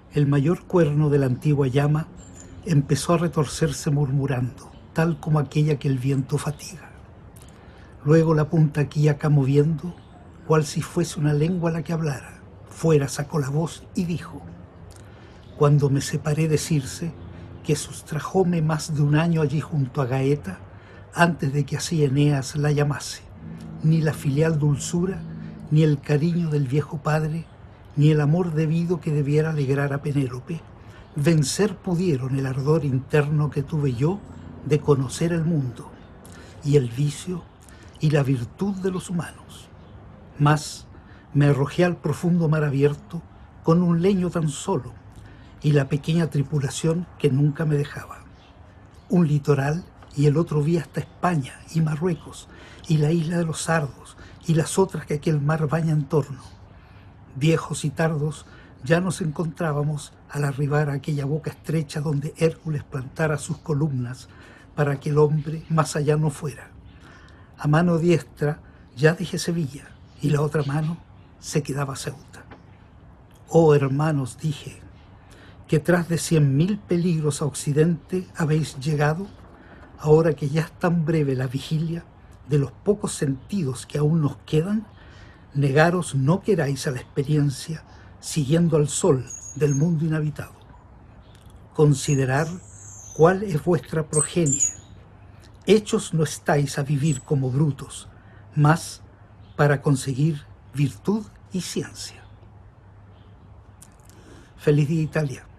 El mayor cuerno de la antigua llama empezó a retorcerse murmurando, tal como aquella que el viento fatiga. Luego la punta aquí y acá moviendo, cual si fuese una lengua la que hablara, fuera sacó la voz y dijo: cuando me separé de Circe, que sustrajóme más de un año allí junto a Gaeta, antes de que así Eneas la llamase, ni la filial dulzura, ni el cariño del viejo padre, ni el amor debido que debiera alegrar a Penélope, vencer pudieron el ardor interno que tuve yo de conocer el mundo, y el vicio y la virtud de los humanos. Mas me arrojé al profundo mar abierto con un leño tan solo, y la pequeña tripulación que nunca me dejaba. Un litoral y el otro vi hasta España y Marruecos, y la isla de los Sardos, y las otras que aquel mar baña en torno. Viejos y tardos ya nos encontrábamos al arribar a aquella boca estrecha donde Hércules plantara sus columnas para que el hombre más allá no fuera. A mano diestra ya dejé Sevilla, y la otra mano se quedaba Ceuta. Oh hermanos, dije, que tras de 100.000 peligros a occidente habéis llegado, ahora que ya es tan breve la vigilia, de los pocos sentidos que aún nos quedan, negaros no queráis a la experiencia, siguiendo al sol del mundo inhabitado. Considerad cuál es vuestra progenie. Hechos no estáis a vivir como brutos, mas para conseguir virtud y ciencia. Feliz día, Italia.